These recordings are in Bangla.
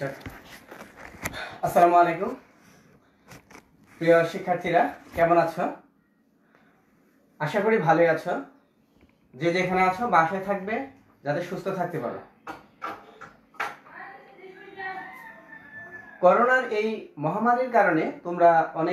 আসসালামু আলাইকুম প্রিয় শিক্ষার্থীরা, কেমন আছো? আশা করি ভালোই আছো। যে যেখানে আছো বাসায় থাকবে, যাতে সুস্থ থাকতে পারো। করোনার এই মহামারীর কারণে তোমরা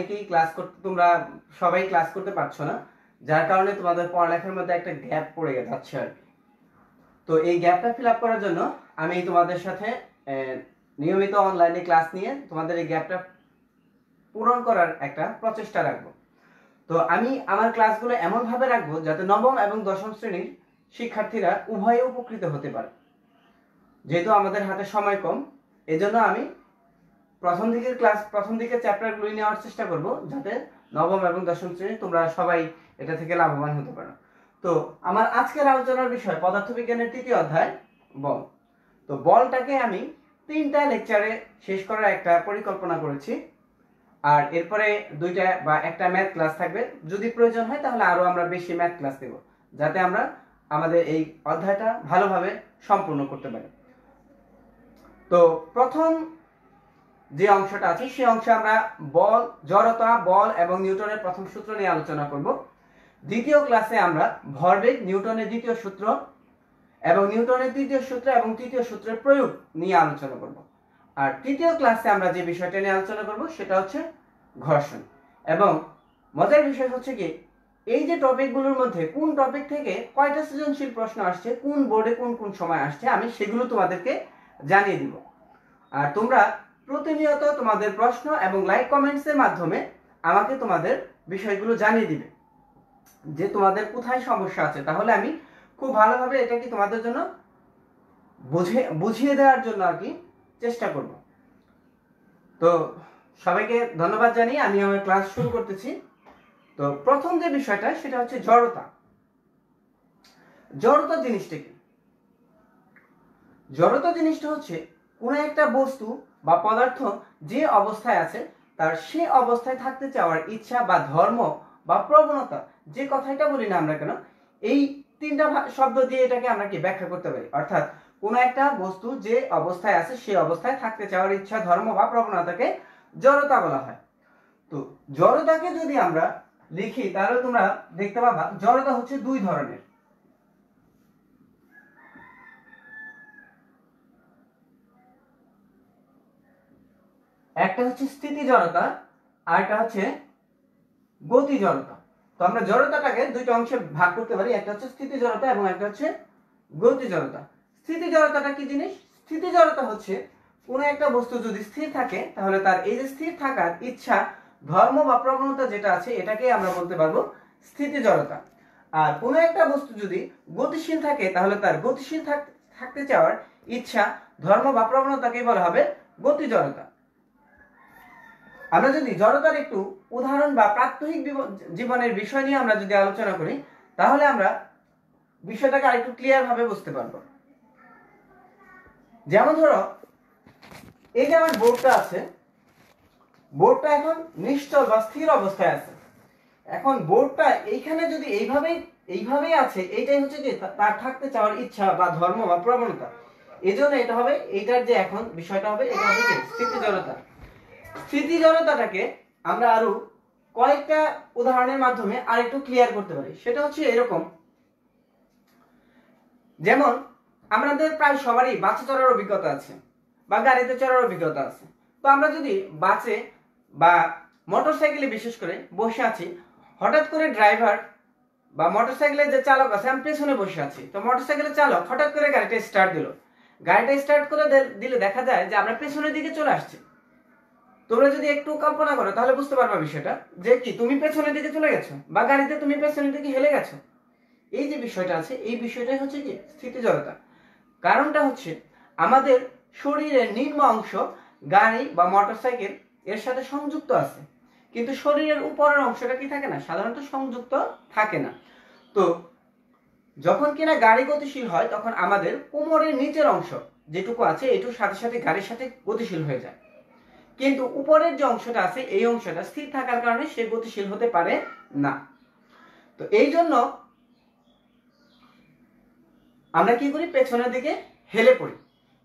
সবাই ক্লাস করতে পারছো না, যার কারণে তোমাদের পড়ালেখার মধ্যে একটা গ্যাপ পড়ে যাচ্ছে আর কি। তো এই গ্যাপটা ফিল আপ করার জন্য আমি তোমাদের সাথে নিয়মিত অনলাইনে ক্লাস নিয়ে তোমাদের এই গ্যাপটা পূরণ করার একটা প্রচেষ্টা রাখবো। তো আমি আমার ক্লাসগুলো এমনভাবে রাখবো যাতে নবম এবং দশম শ্রেণীর শিক্ষার্থীরা উভয়ে উপকৃত হতে পারে। যেহেতু আমাদের হাতে সময় কম, এজন্য আমি প্রথম দিকের চ্যাপ্টারগুলো নেওয়ার চেষ্টা করব, যাতে নবম এবং দশম শ্রেণী তোমরা সবাই এটা থেকে লাভবান হতে পারো। তো আমার আজকের আলোচনার বিষয় পদার্থবিজ্ঞানের ৩য় অধ্যায় বল। তো বলটাকে আমি 3টা লেকচারে শেষ করার একটা পরিকল্পনা করেছি, আর এরপরে 2টা বা একটা ম্যাথ ক্লাস থাকবে। যদি প্রয়োজন হয় তাহলে আরো আমরা বেশি ম্যাথ ক্লাস দেব, যাতে আমরা আমাদের এই অধ্যায়টা ভালোভাবে সম্পূর্ণ করতে পারি। তো প্রথম যে অংশটা আছে সেই অংশে আমরা বল, জড়তা, বল এবং নিউটনের প্রথম সূত্র নিয়ে আলোচনা করব। দ্বিতীয় ক্লাসে আমরা ভরবেগ, নিউটনের দ্বিতীয় সূত্র এবং নিউটনের তৃতীয় সূত্র এবং তৃতীয় সূত্রের প্রয়োগ নিয়ে আলোচনা করব। আর তৃতীয় ক্লাসে আমরা যে বিষয়টা নিয়ে আলোচনা করব সেটা হচ্ছে ঘর্ষণ। এবং মজার বিষয় হচ্ছে কি, এই যে টপিকগুলোর মধ্যে কোন টপিক থেকে কয়টা সৃজনশীল প্রশ্ন আসছে, কোন বোর্ডে কোন কোন সময় আসছে, আমি সেগুলো তোমাদেরকে জানিয়ে দিব। আর তোমরা প্রতিনিয়ত তোমাদের প্রশ্ন এবং লাইক কমেন্টসের মাধ্যমে আমাকে তোমাদের বিষয়গুলো জানিয়ে দিবে যে তোমাদের কোথায় সমস্যা আছে। তাহলে আমি খুব ভালোভাবে এটা কি তোমাদের জন্য বুঝিয়ে দেওয়ার জন্য আর কি চেষ্টা করব। তো সবাইকে ধন্যবাদ জানিয়ে আমি আমার ক্লাস শুরু করতেছি। তো প্রথম যে বিষয়টা সেটা হচ্ছে জড়তা। জড়তা জিনিসটা কি? জড়তা জিনিসটা হচ্ছে কোনো একটা বস্তু বা পদার্থ যে অবস্থায় আছে তার সে অবস্থায় থাকতে চাওয়ার ইচ্ছা বা ধর্ম বা প্রবণতা, যে কথাটা বলি না আমরা কেন, এই 3টা শব্দ দিয়ে এটাকে আমরা কি ব্যাখ্যা করতে পারি। অর্থাৎ কোনো একটা বস্তু যে অবস্থায় আছে সেই অবস্থায় থাকতে চাওয়ার ইচ্ছা, ধর্ম বা প্রবণতাকে জড়তা বলা হয়। তো জড়তাকে যদি আমরা লিখি তাহলে তোমরা দেখতে পাবা জড়তা হচ্ছে 2 ধরনের। একটা হচ্ছে স্থিতি জড়তা আর একটা হচ্ছে গতি জড়তা। তো আমরা জড়তাটাকে 2টা অংশে ভাগ করতে পারি, একটা হচ্ছে স্থিতি জড়তা এবং একটা হচ্ছে গতি জড়তা। স্থিতি জড়তাটা কি জিনিস? স্থিতি জড়তা হচ্ছে কোনো একটা বস্তু যদি স্থির থাকে তাহলে তার এই যে স্থির থাকার ইচ্ছা, ধর্ম বা প্রবণতা যেটা আছে এটাকে আমরা বলতে পারবো স্থিতি জড়তা। আর কোনো একটা বস্তু যদি গতিশীল থাকে তাহলে তার গতিশীল থাকতে চাওয়ার ইচ্ছা, ধর্ম বা প্রবণতাকে বলা হবে গতি জড়তা। আমরা যদি জড়তার একটু উদাহরণ বা প্রাত্যহিক জীবনের বিষয় নিয়ে আমরা যদি আলোচনা করি তাহলে আমরা বিষয়টাকে আরেকটু ক্লিয়ার ভাবে বুঝতে পারবো। যেমন ধরো, এই যে আমার বোর্ডটা আছে, বোর্ডটা এখন নিশ্চল বা স্থির অবস্থায় আছে। এখন বোর্ডটা এইখানে যদি এইভাবেই আছে, এইটাই হচ্ছে যে তার থাকতে চাওয়ার ইচ্ছা বা ধর্ম বা প্রবণতা। এজন্য এটা হবে, এইটার যে এখন বিষয়টা হবে এটা হবে কি স্থিতি জড়তা। স্থিতি জড়তাটাকে আমরা আরো কয়েকটা উদাহরণের মাধ্যমে আরেকটু ক্লিয়ার করতে পারি। সেটা হচ্ছে এরকম, যেমন আমাদের প্রায় সবারই বাসে চড়ার অভিজ্ঞতা আছে বা গাড়িতে চড়ার অভিজ্ঞতা আছে। তো আমরা যদি বাসে বা মোটরসাইকেলে বিশেষ করে বসে আছি, হঠাৎ করে ড্রাইভার বা মোটরসাইকেলের যে চালক আছে, আমি পেছনে বসে আছি, তো মোটরসাইকেলের চালক হঠাৎ করে গাড়িটা স্টার্ট দিল। গাড়িটা স্টার্ট করে দিলে দেখা যায় যে আমরা পেছনের দিকে চলে আসছি। তোমরা যদি একটু কল্পনা করো তাহলে বুঝতে পারবা বিষয়টা, যে কি তুমি পেছনের দিকে চলে গেছো বা গাড়িতে তুমি পেছনের দিকে হেলে গেছো। এই যে বিষয়টা আছে, এই বিষয়টাই হচ্ছে কি স্থিতি জড়তা। কারণটা হচ্ছে আমাদের শরীরের নিম্ন অংশ গাড়ি বা মোটরসাইকেল এর সাথে সংযুক্ত আছে, কিন্তু শরীরের উপরের অংশটা কি থাকে না, সাধারণত সংযুক্ত থাকে না। তো যখন কিনা গাড়ি গতিশীল হয় তখন আমাদের কোমরের নিচের অংশ যেটুকু আছে এটুর সাথে সাথে গাড়ির সাথে গতিশীল হয়ে যায়, কিন্তু উপরের যে অংশটা আছে এই অংশটা স্থির থাকার কারণে সে গতিশীল হতে পারে না। তো এই জন্য আমরা কি করি, পেছনের দিকে হেলে পড়ি।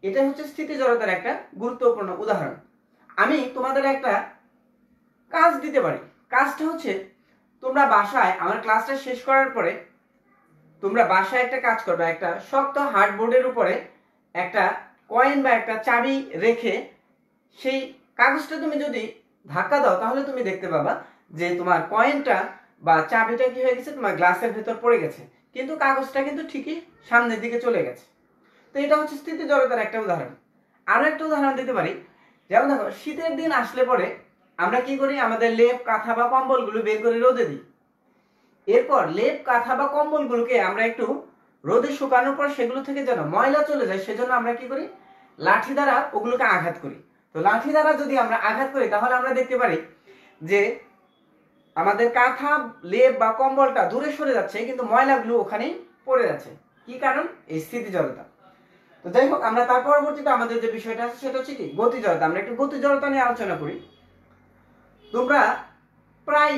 এটা হচ্ছে স্থিতি জড়তার একটা গুরুত্বপূর্ণ উদাহরণ। আমি তোমাদের একটা কাজ দিতে পারি। কাজটা হচ্ছে তোমরা বাসায় আমার ক্লাসটা শেষ করার পরে তোমরা বাসায় একটা কাজ করবে, একটা শক্ত হার্ডবোর্ডের উপরে একটা কয়েন বা একটা চাবি রেখে সেই কাগজটা তুমি যদি ধাক্কা দাও তাহলে তুমি দেখতে পাবা যে তোমার কয়েনটা বা চাবিটা কি হয়ে গেছে, তোমার গ্লাসের ভেতর পড়ে গেছে, কিন্তু কাগজটা কিন্তু ঠিকই সামনের দিকে চলে গেছে। তো এটা হচ্ছে স্থিতি জড়তার একটা উদাহরণ। আরো একটা উদাহরণ দিতে পারি, যেমন দেখো শীতের দিন আসলে পরে আমরা কি করি, আমাদের লেপ কাঁথা বা কম্বলগুলো বের করে রোদে দিই। এরপর লেপ কাঁথা বা কম্বলগুলোকে আমরা একটু রোদে শুকানোর পর সেগুলো থেকে যেন ময়লা চলে যায় সেজন্য আমরা কি করি, লাঠি দ্বারা ওগুলোকে আঘাত করি। তো লাঠি দ্বারা যদি আমরা আঘাত করি তাহলে আমরা দেখতে পারি যে আমাদের কাঁথা লেপ বা কম্বলটা দূরে সরে যাচ্ছে, কিন্তু ময়লাগুলো ওখানেই পড়ে যাচ্ছে। কি কারণ? এই স্থিতি জড়তা। তো যাই হোক, আমরা তার পরবর্তীতে আমাদের যে বিষয়টা আছে সেটা হচ্ছে কি, গতি জড়তা। আমরা একটু গতি জড়তা নিয়ে আলোচনা করি। তোমরা প্রায়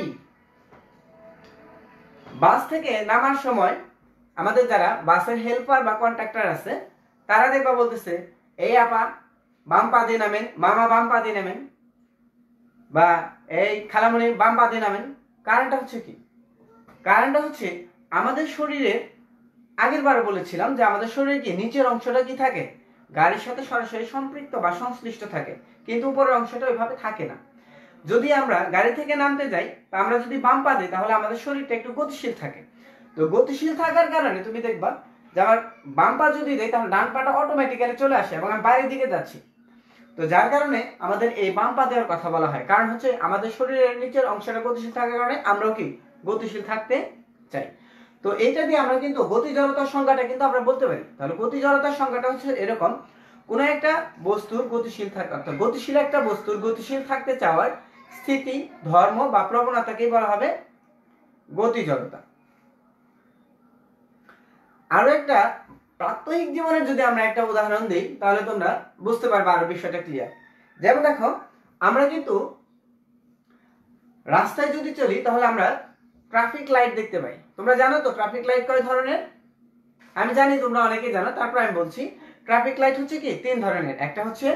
বাস থেকে নামার সময় আমাদের যারা বাসের হেল্পার বা কন্ট্রাক্টর আছে তারা দেখবা বলতেছে, এই আপা বাম পা দিয়ে নামেন, মামা বাম পা দিয়ে নামেন, বা এই খালামণি বাম পা দিয়ে নামেন। কারণটা হচ্ছে কি? কারণটা হচ্ছে আমাদের শরীরের, আগের বার বলেছিলাম যে আমাদের শরীরে কি নিচের অংশটা কি থাকে, গাড়ির সাথে সরাসরি সম্পৃক্ত বা সংশ্লিষ্ট থাকে, কিন্তু উপরের অংশটা ওইভাবে থাকে না। যদি আমরা গাড়ি থেকে নামতে যাই তা আমরা যদি বাম পা দিই তাহলে আমাদের শরীরটা একটু গতিশীল থাকে। তো গতিশীল থাকার কারণে তুমি দেখবা যে আমার বাম পা যদি দেয় তাহলে ডান পাটা অটোমেটিক্যালি চলে আসে এবং আমি বাইরের দিকে যাচ্ছি। তো যার কারণে আমাদের এই বাম পা দেওয়ার কথা বলা হয়, কারণ হচ্ছে আমাদের শরীরের নিচের অংশটা গতিশীল থাকার কারণে আমরাও কি গতিশীল থাকতে চাই। তো এইটা দিয়ে আমরা কিন্তু গতি জড়তার সংজ্ঞাটা কিন্তু আমরা বলতে পারি। তাহলে গতি জড়তার সংজ্ঞাটা হচ্ছে এরকম, কোন একটা বস্তুর গতিশীল থাকা, অর্থাৎ গতিশীল একটা বস্তুর গতিশীল থাকতে চাওয়ার স্থিতি, ধর্ম বা প্রবণতাকেই বলা হবে গতি জড়তা। আরো একটা প্রাত্যহিক জীবনের যদি আমরা একটা উদাহরণ দিই তাহলে তোমরা বুঝতে পারবে আরো বিষয়টা ক্লিয়ার। যেমন দেখো, আমরা কিন্তু রাস্তায় যদি চলি তাহলে আমরা ট্রাফিক লাইট দেখতে পাই। তোমরা জানো তো ট্রাফিক লাইট কয় ধরনের? আমি জানি তোমরা অনেকেই জানো, তারপর আমি বলছি। ট্রাফিক লাইট হচ্ছে কি 3 ধরনের, একটা হচ্ছে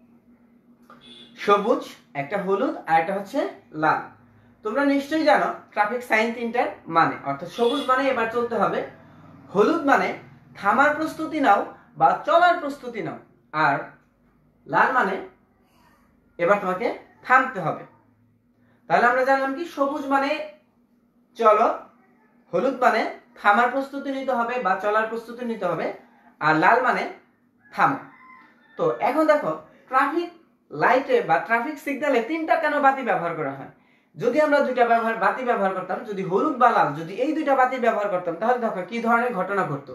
সবুজ, একটা হলুদ, আর একটা হচ্ছে লাল। তোমরা নিশ্চয়ই জানো ট্রাফিক সাইন 3টার মানে, অর্থাৎ সবুজ মানে এবার চলতে হবে, হলুদ মানে থামার প্রস্তুতি নাও বা চলার প্রস্তুতি নাও, আর লাল মানে এবার তোমাকে থামতে হবে। তাহলে আমরা জানলাম কি, সবুজ মানে চলো, হলুদ মানে থামার প্রস্তুতি নিতে হবে বা চলার প্রস্তুতি নিতে হবে, আর লাল মানে থামো। তো এখন দেখো ট্রাফিক লাইটে বা ট্রাফিক সিগন্যালে 3টা কেন বাতি ব্যবহার করা হয়? যদি আমরা 2টা বাতি ব্যবহার করতাম, যদি হলুদ বা লাল যদি এই 2টা বাতি ব্যবহার করতাম তাহলে দেখো কি ধরনের ঘটনা ঘটতো।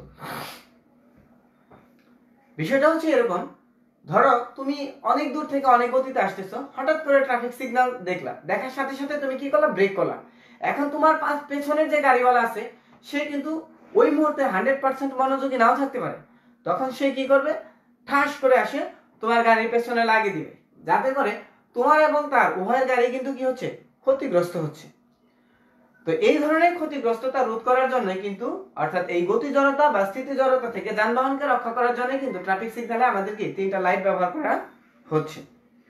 বিষয়টা হচ্ছে এরকম, ধরো তুমি অনেক দূর থেকে অনেক গতিতে আসতেছো, হঠাৎ করে ট্রাফিক সিগন্যাল দেখলা, দেখার সাথে সাথে তুমি কি করলা, ব্রেক করলা। এখন তোমার পেছনের যে গাড়িওয়ালা আছে সে কিন্তু ওই মুহূর্তে 100% মনোযোগী নাও থাকতে পারে, তখন সে কি করবে, ঠাস করে আসে তোমার গাড়ির পেছনে লাগিয়ে দিবে, যাতে করে তোমার এবং তার উভয়ের গাড়ি কিন্তু কি হচ্ছে, ক্ষতিগ্রস্ত হচ্ছে। তো এই ধরনের ক্ষতিগ্রস্ততা রোধ করার জন্য কিন্তু, অর্থাৎ এই গতি জড়তা বা স্থিতি জড়তা থেকে যানবাহনকে রক্ষা করার জন্য কিন্তু ট্রাফিক সিগন্যালে আমাদেরকে 3টা লাইট ব্যবহার করা হচ্ছে।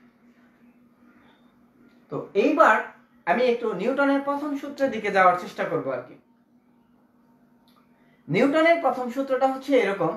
তো এইবার আমি একটু নিউটনের প্রথম সূত্রের দিকে যাওয়ার চেষ্টা করব আর কি। নিউটনের প্রথম সূত্রটা হচ্ছে এরকম,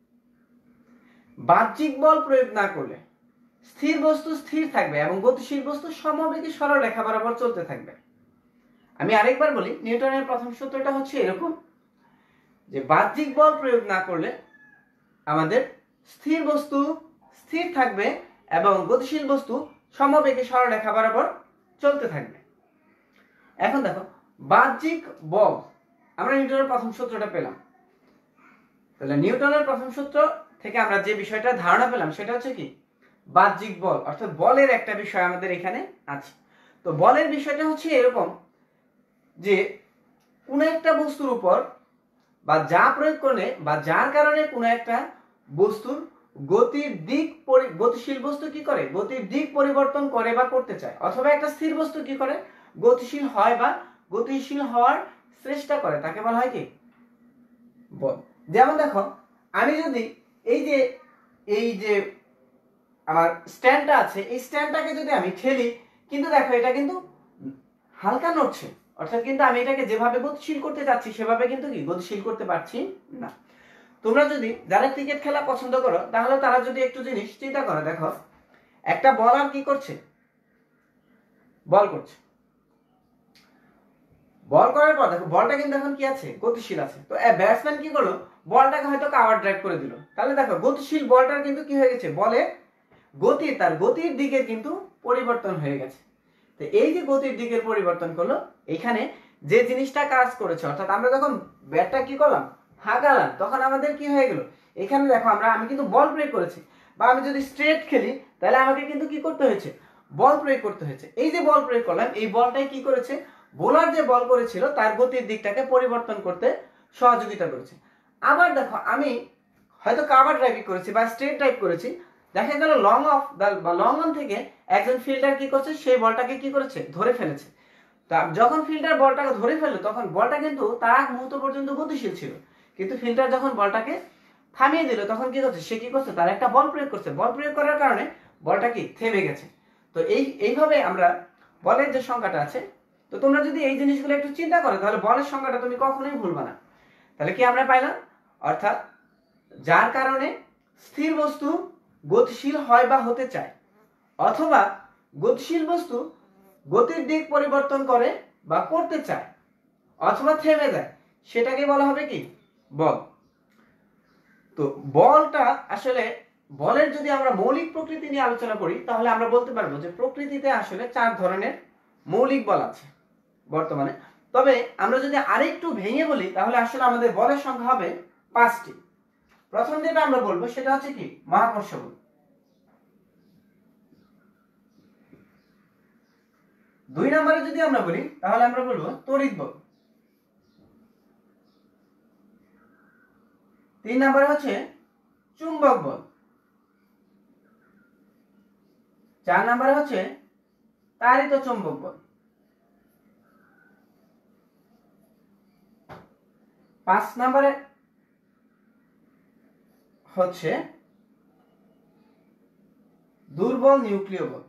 বাহ্যিক বল প্রয়োগ না করলে স্থির বস্তু স্থির থাকবে এবং গতিশীল বস্তু সমবেগে সরলরেখা বরাবর চলতে থাকবে। আমি আরেকবার বলি, নিউটনের প্রথম সূত্রটা হচ্ছে এরকম যে বাহ্যিক বল প্রয়োগ না করলে আমাদের স্থির বস্তু স্থির থাকবে এবং গতিশীল বস্তু সমবেগে সরলরেখা বরাবর চলতে থাকবে। এখন দেখো, বাহ্যিক বল, আমরা নিউটনের প্রথম সূত্রটা পেলাম। তাহলে নিউটনের প্রথম সূত্র থেকে আমরা যে বিষয়টা ধারণা পেলাম সেটা হচ্ছে কি, বাহ্যিক বল, অর্থাৎ বলের একটা বিষয় আমাদের এখানে আছে। তো বলের বিষয়টা হচ্ছে এরকম যে কোন একটা বস্তুর উপর বা যা প্রয়োগ করলে বা যার কারণে কোন একটা বস্তুর গতির দিক, গতিশীল বস্তু কি করে, গতির দিক পরিবর্তন করে বা করতে চায়, অথবা একটা স্থির বস্তু কি করে, গতিশীল হয় বা গতিশীল হওয়ার চেষ্টা করে, তাকে বলা হয় কি, বল। যেমন দেখো, আমি যদি এই যে এই যে আমার স্ট্যান্ডটা আছে এই স্ট্যান্ডটাকে যদি আমি ঠেলি, কিন্তু দেখো এটা কিন্তু হালকা নড়ছে, অর্থাৎ কিন্তু আমি এটাকে যেভাবে গতিশীল করতে যাচ্ছি সেভাবে কিন্তু কি গতিশীল করতে পারছি না। তোমরা যদি যারা ক্রিকেট খেলা পছন্দ করো তাহলে তারা যদি একটু জিনিস চিন্তা করো, দেখো একটা বলার কি করছে, বল করছে, বল করার পর দেখো বলটা কিন্তু এখন কি আছে, গতিশীল আছে। তো ব্যাটসম্যান কি করলো, বলটাকে হয়তো কাভার ড্রাইভ করে দিল, তাহলে দেখো গতিশীল বলটার কিন্তু কি হয়ে গেছে, বলে গতি তার গতির দিকে কিন্তু পরিবর্তন হয়ে গেছে। তো এই যে গতির দিকের পরিবর্তন করলো, এখানে যে জিনিসটা কাজ করেছে, অর্থাৎ আমরা যখন ব্যাটটা কি করলাম, হাঁকালাম, তখন আমাদের কি হয়ে গেল, এখানে দেখো আমি কিন্তু বল প্রয়োগ করেছি, বা আমি যদি স্ট্রেট খেলি তাহলে আমাকে কিন্তু কি করতে হয়েছে, বল প্রয়োগ করতে হয়েছে। এই যে বল প্রয়োগ করলাম, এই বলটাই কি করেছে, বোলার যে বল করেছিল তার গতির দিকটাকে পরিবর্তন করতে সহযোগিতা করেছে। আবার দেখো আমি হয়তো কাভার ড্রাইভিং করেছি বা স্ট্রেট ড্রাইভ করেছি, দেখা গেল লং অফ বা লং অন থেকে একজন ফিল্ডার কি করছে, সেই বলটাকে কি করেছে, ধরে ফেলেছে। তা যখন ফিল্ডার বলটাকে ধরে ফেললো তখন বলটা কিন্তু তার আগ মুহূর্ত পর্যন্ত গতিশীল ছিল, কিন্তু ফিল্ডার যখন বলটাকে থামিয়ে দিল তখন কি করছে, সে কি করছে, তার একটা বল প্রয়োগ করছে, বল প্রয়োগ করার কারণে বলটা কি থেমে গেছে। তো এইভাবে আমরা বলের যে সংখ্যাটা আছে, তো তোমরা যদি এই জিনিসগুলো একটু চিন্তা করো তাহলে বলের সংখ্যাটা তুমি কখনোই ভুলবা না। তাহলে কি আমরা পাইলাম, অর্থাৎ যার কারণে স্থির বস্তু গতিশীল হয় বা হতে চায়, অথবা গতিশীল বস্তু গতির দিক পরিবর্তন করে বা করতে চায়, অথবা থেমে যায়, সেটাকে বলা হবে কি, বল। তো বলটা আসলে, বলের যদি আমরা মৌলিক প্রকৃতি নিয়ে আলোচনা করি তাহলে আমরা বলতে পারবো যে প্রকৃতিতে আসলে 4 ধরনের মৌলিক বল আছে বর্তমানে। তবে আমরা যদি আরেকটু ভেঙে বলি তাহলে আসলে আমাদের বলের সংখ্যা হবে 5টি। প্রথম যেটা আমরা বলবো সেটা হচ্ছে কি, মহাকর্ষ বল। 2 নম্বরে যদি আমরা বলি তাহলে আমরা বলবো তড়িৎ বল। 3 নম্বরে হচ্ছে চুম্বক বল। 4 নম্বরে হচ্ছে তাড়িত চৌম্বক বল। 5 নম্বরে হচ্ছে দুর্বল নিউক্লিয় বল।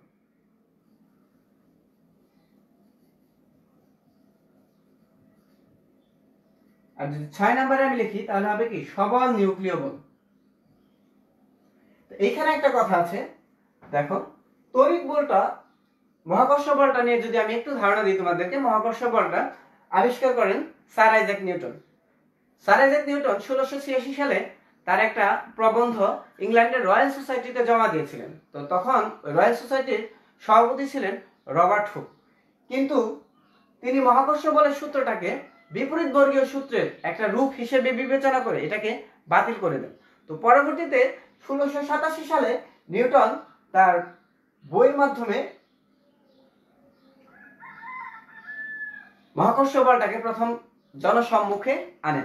আর যদি 6 নম্বরে আমি লিখি তাহলে হবে কি, সবল নিউক্লিয় বল। এইখানে একটা কথা আছে, দেখো তড়িৎ বলটা, মহাকর্ষ বলটা নিয়ে যদি আমি একটু ধারণা দিই তোমাদেরকে, মহাকর্ষ বলটা আবিষ্কার করেন sir Isaac Newton. Sir Isaac Newton 1686 সালে তার একটা প্রবন্ধ ইংল্যান্ডের রয়্যাল সোসাইটিতে জমা দিয়েছিলেন। তো তখন রয়্যাল সোসাইটির সভাপতি ছিলেন রবার্ট হুক, কিন্তু তিনি মহাকর্ষ বলের সূত্রটাকে বিপরীত বর্গীয় সূত্রের একটা রূপ হিসেবে বিবেচনা করে এটাকে বাতিল করে দেন। তো পরবর্তীতে 1687 সালে নিউটন তার বইয়ের মাধ্যমে মহাকর্ষ বলটাকে প্রথম জনসম্মুখে আনেন।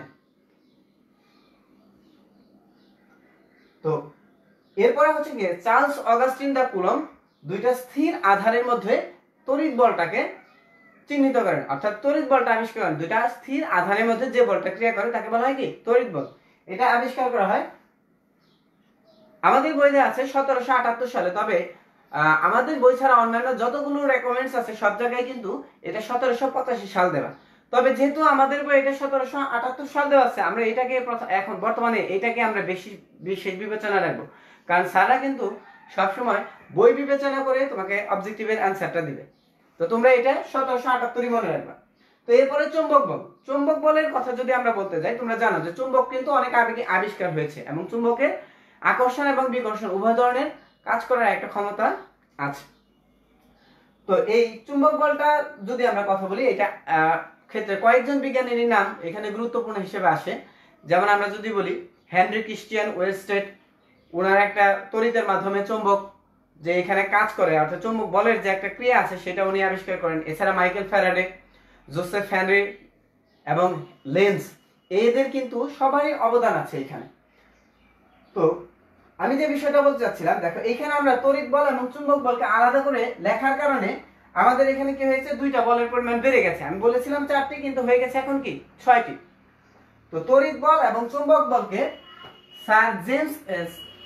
তো এরপরে হচ্ছে গিয়ে চার্লস অগাস্টিন দা কুলম্ব দুইটা স্থির আধারের মধ্যে তড়িৎ বলটাকে চিহ্নিত করেন, অর্থাৎ তড়িৎ বলটা আবিষ্কার করেন। দুইটা স্থির আধারের মধ্যে যে বলটা ক্রিয়া করে তাকে বলা হয় কি, তড়িৎ বল। এটা আবিষ্কার করা হয় আমাদের বইতে আছে 1778 সালে। তবে আমাদের বই ছাড়া অন্যান্য যতগুলো রেকমেন্ডস আছে সব জায়গায় কিন্তু এটা 1785 সাল দেওয়া। তবে যেহেতু আমাদের বই এটা 1778 সাল দেওয়া আছে, আমরা এটাকে এখন বর্তমানে এটাকে আমরা বেশি বিশেষ বিবেচনা রাখবো, কারণ স্যাররা কিন্তু সবসময় বই বিবেচনা করে তোমাকে অবজেক্টিভের অ্যান্সারটা দিবে। তো তোমরা এটা 1778 মনে রাখবা। তো এরপরে চুম্বক বল। চুম্বক বলের কথা যদি আমরা বলতে যাই, তোমরা জানো যে চুম্বক কিন্তু অনেক আগে আবিষ্কার হয়েছে এবং চুম্বকের আকর্ষণ এবং বিকর্ষণ উভয় ধরনের কাজ করার একটা ক্ষমতা আছে। তো এই চুম্বক বলটা যদি আমরা কথা বলি, এটা ক্ষেত্রে কয়েকজন বিজ্ঞানীর নাম এখানে গুরুত্বপূর্ণ হিসেবে আসে। যেমন আমরা যদি বলি হেনরি ক্রিস্টিয়ান ওয়েরস্টেড, ওনার একটা তড়িতের মাধ্যমে চুম্বক যে এখানে কাজ করে, অর্থাৎ চুম্বক বলের যে একটা ক্রিয়া আছে সেটা উনি আবিষ্কার করেন। এছাড়া মাইকেল ফ্যারাডে, জোসেফ হেনরি এবং লেন্স, এদের কিন্তু সবারই অবদান আছে এখানে। তো আমি যে বিষয়টা বলতে চাচ্ছিলাম, দেখো এখানে আমরা তড়িৎ বল এবং চুম্বক বলকে আলাদা করে লেখার কারণে আমাদের এখানে কি হয়েছে, দুইটা বলের পরিমাণ বেড়ে গেছে। আমি বলেছিলাম 4টি, কিন্তু হয়ে গেছে এখন কি 6টি। তো তড়িৎ বল এবং চুম্বক বলকে sir James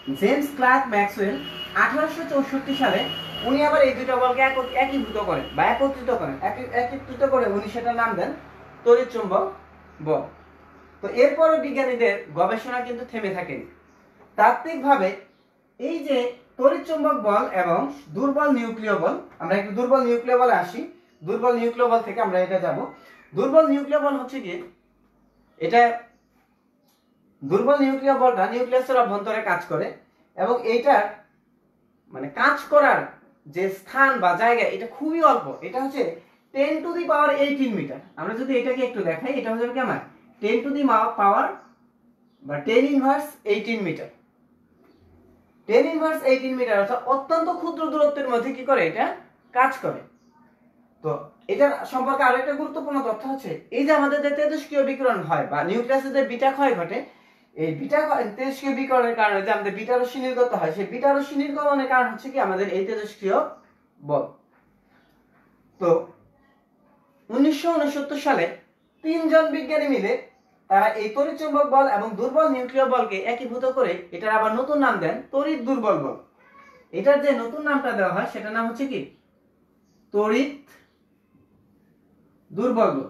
James Clerk Maxwell 1864 সালে উনি আবার এই দুটো বলকে একীভূত করেন বা একত্রিত করে উনি সেটার নাম দেন তড়িৎচুম্বক বল। তো এরপরও বিজ্ঞানীদের গবেষণা কিন্তু থেমে থাকেনি। তাত্ত্বিকভাবে এই যে তড়িৎচুম্বক বল এবং দুর্বল নিউক্লিয় বল, আমরা একটু দুর্বল নিউক্লিয় বলে আসি। দুর্বল নিউক্লিয় বল থেকে আমরা এটা যাব। দুর্বল নিউক্লিয় বল হচ্ছে কি, এটা দুর্বল নিউক্লিয় বলটা নিউক্লিয়াসের অভ্যন্তরে কাজ করে এবং এইটার মানে কাজ করার যে স্থান বা জায়গা এটা খুবই অল্প। এটা হচ্ছে 10⁻18 মিটার। আমরা যদি এটাকে একটু দেখাই, এটা হচ্ছে কি আমার 10⁻18 মিটার। 10⁻18 মিটার অর্থাৎ অত্যন্ত ক্ষুদ্র দূরত্বের মধ্যে কি করে এটা কাজ করে। তো এটার সম্পর্কে আরো একটা গুরুত্বপূর্ণ তথ্য হচ্ছে এই যে আমাদের যে তেজস্ক্রিয় বিকিরণ হয় বা নিউক্লিয়াসে যে বিটা ক্ষয় ঘটে, এই বিটা তেজস্ক্রিয় বিকিরণের কারণে যে আমাদের বিটা রশ্মি নির্গত হয়, সেই বিটা রশ্মি নির্গমনের কারণ হচ্ছে কি আমাদের এই তেজস্ক্রিয় বল। তো 1969 সালে 3 জন বিজ্ঞানী মিলে তারা এই তড়িৎচুম্বক বল এবং দুর্বল নিউক্লিয় বলকে একীভূত করে এটার আবার নতুন নাম দেন তড়িৎ দুর্বল বল। এটার যে নতুন নামটা দেওয়া হয় সেটার নাম হচ্ছে কি তড়িৎ দুর্বল বল।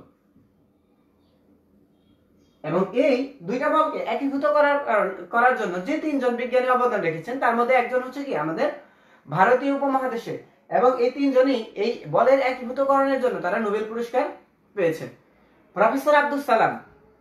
এবং এই দুইটা বলকে একীভূত করার জন্য যে 3 জন বিজ্ঞানী অবদান রেখেছেন তার মধ্যে একজন হচ্ছে কি আমাদের ভারতীয় উপমহাদেশে, এবং এই 3 জনই এই বলের একীভূতকরণের জন্য তারা নোবেল পুরস্কার পেয়েছেন। প্রফেসর আব্দুল সালাম,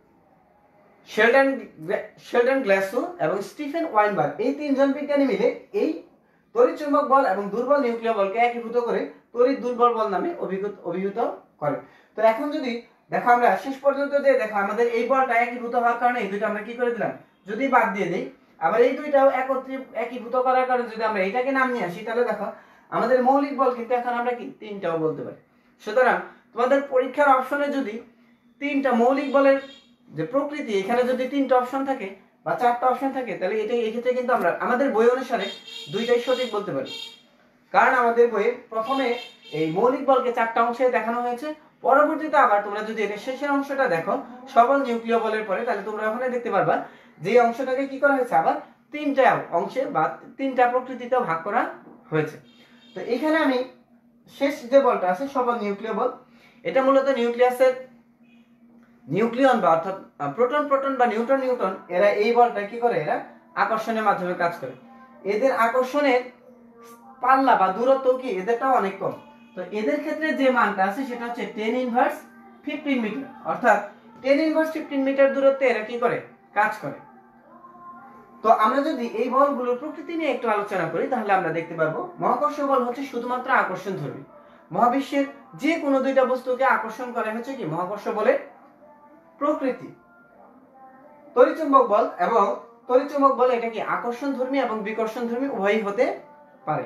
শেলডন গ্লাসো এবং স্টিফেন ওয়াইনবার্গ, এই 3 জন বিজ্ঞানী মিলে এই তড়িৎচুম্বক বল এবং দুর্বল নিউক্লিয় বলকে একীভূত করে তড়িৎ দুর্বল বল নামে অভিহিত করে। তো এখন যদি দেখো আমরা শেষ পর্যন্ত যে দেখো আমাদের এই বলটা একীভূত হওয়ার কারণে এই দুইটা আমরা কি করে দিলাম, যদি বাদ দিয়ে দিই, আবার এই দুইটাও একীভূত করার কারণে যদি আমরা এটাকে নাম নিয়ে আসি, তাহলে দেখো আমাদের মৌলিক বল কিন্তু এখন আমরা কি 3টাও বলতে পারি। সুতরাং তোমাদের পরীক্ষার অপশনে যদি 3টা মৌলিক বলের যে প্রকৃতি, এখানে যদি 3টা অপশন থাকে বা 4টা অপশন থাকে, তাহলে এটা এই ক্ষেত্রে কিন্তু আমরা আমাদের বই অনুসারে দুইটাই সঠিক বলতে পারি। কারণ আমাদের বইয়ে প্রথমে এই মৌলিক বলকে 4টা অংশে দেখানো হয়েছে, পরবর্তীতে আবার তোমরা যদি এটা শেষের অংশটা দেখো সবল নিউক্লিয় বলের পরে, তাহলে তোমরা ওখানে দেখতে পারবা যে অংশটাকে কি করা হয়েছে আবার 3টা অংশে বা 3টা প্রকৃতিতে ভাগ করা হয়েছে। তো এখানে আমি শেষ যে বলটা আছে সবল নিউক্লিয় বল, এটা মূলত নিউক্লিয়াসের নিউক্লিয়ন বা অর্থাৎ প্রোটন বা নিউট্রন এরা এই বলটা কি করে, এরা আকর্ষণের মাধ্যমে কাজ করে। এদের আকর্ষণের পাল্লা বা দূরত্ব কি এদেরটাও অনেক কম। তো এদের ক্ষেত্রে যে মানটা আছে সেটা হচ্ছে 10⁻15 মিটার, অর্থাৎ 10⁻15 মিটার দূরত্বে এরা কি করে কাজ করে। তো আমরা যদি এই বলগুলোর প্রকৃতি নিয়ে একটু আলোচনা করি, তাহলে আমরা দেখতে পারবো মহাকর্ষ বল হচ্ছে শুধুমাত্র আকর্ষণ ধর্মী। মহাবিশ্বের যে কোনো দুইটা বস্তুকে আকর্ষণ করে হচ্ছে কি মহাকর্ষ বলের প্রকৃতি। তড়িৎচুম্বক বল এটা কি আকর্ষণ ধর্মী এবং বিকর্ষণ ধর্মী উভয়ই হতে পারে।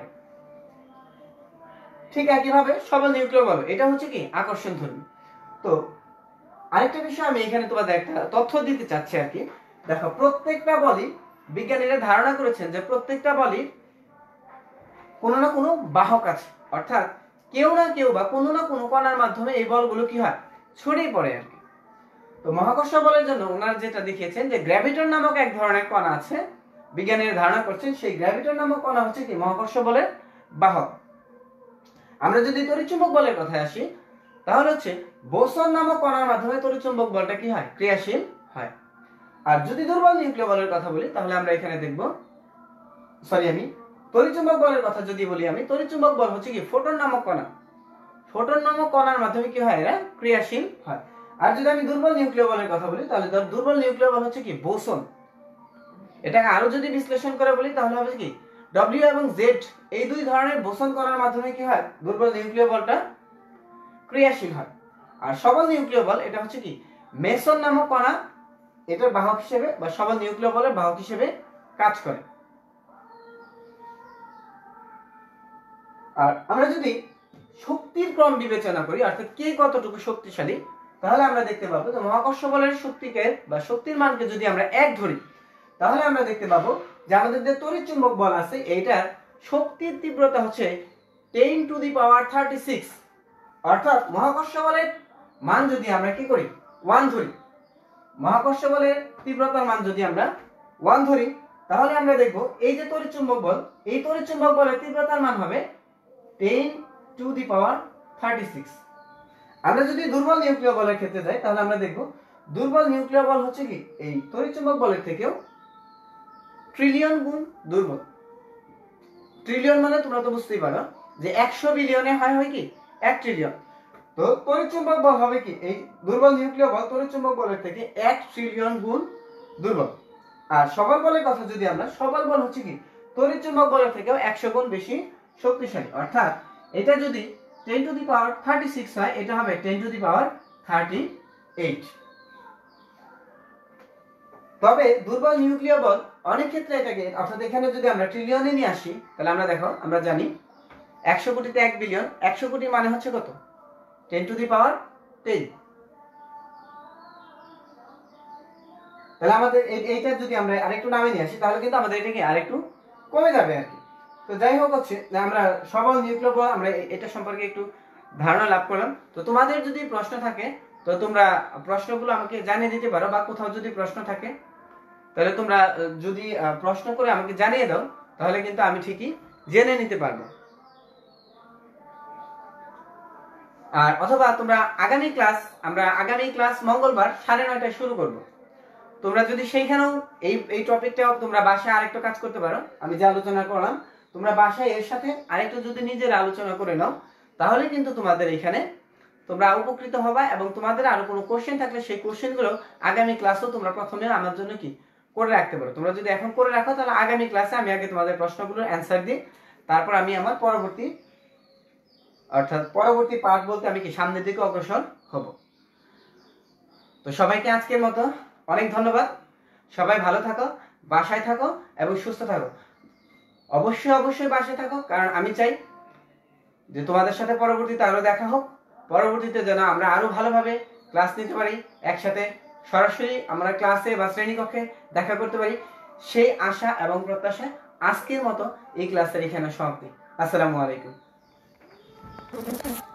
ঠিক একইভাবে সবল নিউক্লিয় বল এটা হচ্ছে কি আকর্ষণ ধর্মী। তো আরেকটা বিষয় আমি এখানে তোমাদের একটা তথ্য দিতে চাচ্ছি আর কি। দেখো প্রত্যেকটা বলই বিজ্ঞানীরা ধারণা করেছেন যে প্রত্যেকটা বলই কোনো না কোনো বাহক আছে, অর্থাৎ কেউ না কেউ বা কোনো না কোনো কণার মাধ্যমে এই বলগুলো কি হয় ছড়িয়ে পড়ে আর কি। তো মহাকর্ষ বলের জন্য ওনারা যেটা দেখিয়েছেন যে গ্র্যাভিটন নামক এক ধরনের কণা আছে, বিজ্ঞানীরা ধারণা করছেন সেই গ্র্যাভিটন নামক কণা হচ্ছে কি মহাকর্ষ বলের বাহক। আমরা যদি তড়িৎচুম্বক বলের কথায় আসি, তাহলে হচ্ছে বোসন নামক কণার মাধ্যমে তড়িৎচুম্বক বলটা কি হয় ক্রিয়াশীল হয়। আর যদি দুর্বল নিউক্লিয় বলের কথা বলি, তাহলে আমরা এখানে দেখব আমি তড়িৎচুম্বক বলের কথা যদি বলি, আমি তড়িৎচুম্বক বল হচ্ছে কি ফোটন নামক কণার মাধ্যমে কি হয় এরা ক্রিয়াশীল হয়। আর যদি আমি দুর্বল নিউক্লিয় বলের কথা বলি, তাহলে দুর্বল নিউক্লিয় বল হচ্ছে কি বোসন। এটাকে আরো যদি বিশ্লেষণ করে বলি, তাহলে হবে কি ডব্লিউ এবং জেড এই দুই ধরনের বোসন কণার মাধ্যমে কি হয় দুর্বল নিউক্লিয় বলটা ক্রিয়াশীল হয়। আর সবল নিউক্লিয় বল এটা হচ্ছে কি মেসন নামক কণা এটার বাহক হিসেবে বা সবল নিউক্লিয় বলের বাহক হিসেবে কাজ করে। আর আমরা যদি শক্তির ক্রম বিবেচনা করি, অর্থাৎ কে কতটুকু শক্তিশালী, তাহলে আমরা দেখতে পাবো যে মহাকর্ষ বলের শক্তিকে বা শক্তির মানকে যদি আমরা 1 ধরি, তাহলে আমরা দেখতে পাবো যে আমাদের যে তড়িৎচুম্বক বল আছে এইটার শক্তির তীব্রতা হচ্ছে 10⁻36। অর্থাৎ মহাকর্ষ বলের মান যদি আমরা কি করি 1 ধরি, মহাকর্ষ বলের তীব্রতার মান যদি আমরা 1 ধরি, তাহলে আমরা দেখব এই যে তড়িৎচুম্বক বল, এই তড়িৎচুম্বক বলের তীব্রতার মান হবে 10⁻36। আমরা যদি দুর্বল নিউক্লিয় বলের ক্ষেত্রে যাই তাহলে আমরা দেখব দুর্বল নিউক্লিয় বল হচ্ছে কি এই তড়িৎচুম্বক বলের থেকেও ট্রিলিয়ন গুণ দুর্বল। ট্রিলিয়ন মানে তোমরা তো বুঝতেই পারো যে 100 বিলিয়নে হয় কি 1 ট্রিলিয়ন। তো তড়িৎচুম্বক বল হবে কি এই দুর্বল নিউক্লিয় বল তড়িৎচুম্বক বলের থেকে 1 ট্রিলিয়ন গুণ দুর্বল। আর সবল বলের কথা যদি আমরা, সবল বল হচ্ছে কি তড়িৎচুম্বক বলের থেকেও 100 গুণ বেশি শক্তিশালী। অর্থাৎ এটা যদি 10⁻36 হয়, এটা হবে 10⁻38। তবে দুর্বল নিউক্লিয় বল অনেক ক্ষেত্রে এটাকে, অর্থাৎ এখানে যদি আমরা ট্রিলিয়নে নিয়ে আসি তাহলে আমরা দেখো, আমরা জানি 100 কোটিতে 1 বিলিয়ন, 100 কোটি মানে হচ্ছে কত 10⁻10। তাহলে আমাদের এইটা যদি আমরা আরেকটু নামে নিয়ে আসি তাহলে কিন্তু আমাদের এটা কি আরেকটু কমে যাবে আর কি। তো যাই হোক হচ্ছে আমরা সবল নিউক্লিয় বল আমরা এটা সম্পর্কে একটু ধারণা লাভ করলাম। তো তোমাদের যদি প্রশ্ন থাকে তো তোমরা প্রশ্নগুলো আমাকে জানিয়ে দিতে পারো, বা কোথাও যদি প্রশ্ন থাকে তাহলে তোমরা যদি প্রশ্ন করে আমাকে জানিয়ে দাও তাহলে কিন্তু আমি ঠিকই জেনে নিতে পারবো। আর অথবা তোমরা আমরা আগামী ক্লাস মঙ্গলবার 9:30টায় শুরু করব। তোমরা যদি সেইখানেও এই টপিকটাও তোমরা বাসায় আরেকটু কাজ করতে পারো, আমি যে আলোচনা করলাম তোমরা বাসায় এর সাথে আরেকটু যদি নিজের আলোচনা করে নাও তাহলে কিন্তু তোমাদের এখানে তোমরা উপকৃত হবা, এবং তোমাদের আরো কোনো কোশ্চেন থাকলে সেই কোশ্চেনগুলো আগামী ক্লাসেও তোমরা প্রথমে আমার জন্য কি করে রাখতে পারো। তোমরা যদি এখন করে রাখো তাহলে আগামী ক্লাসে আমি আগে তোমাদের প্রশ্নগুলোর অ্যান্সার দিই, তারপর আমি আমার পরবর্তী পার্ট বলতে আমি কি সামনের দিকে অগ্রসর হব। তো সবাইকে আজকের মতো অনেক ধন্যবাদ। সবাই ভালো থাকো, বাসায় থাকো এবং সুস্থ থাকো। অবশ্যই বাসায় থাকো, কারণ আমি চাই যে তোমাদের সাথে পরবর্তীতে আরো দেখা হোক, পরবর্তীতে যেন আমরা আরো ভালোভাবে ক্লাস নিতে পারি, একসাথে সরাসরি আমরা ক্লাসে বা শ্রেণীকক্ষে দেখা করতে পারি, সেই আশা এবং প্রত্যাশায় আজকের মতো এই ক্লাসের এখানে সমাপ্তি। আসসালামু আলাইকুম।